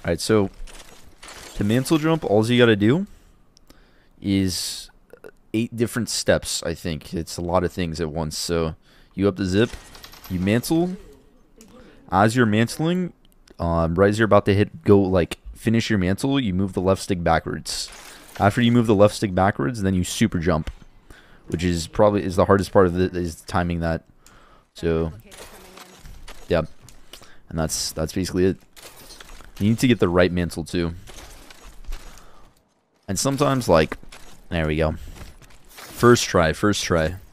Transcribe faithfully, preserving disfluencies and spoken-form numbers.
Alright, so to mantle jump, all you gotta do is eight different steps, I think. It's a lot of things at once. So you up the zip, you mantle. As you're mantling, um, right as you're about to hit go like finish your mantle, you move the left stick backwards. After you move the left stick backwards, then you super jump, which is probably is the hardest part of it, is timing that. So yeah, and that's that's basically it. You need to get the right mantle too. And sometimes, like, there we go. First try, first try.